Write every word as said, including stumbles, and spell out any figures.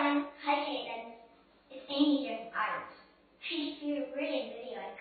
everyone. Hi, Caitlin. It's Amy here from Ireland. Thank you for your brilliant video. I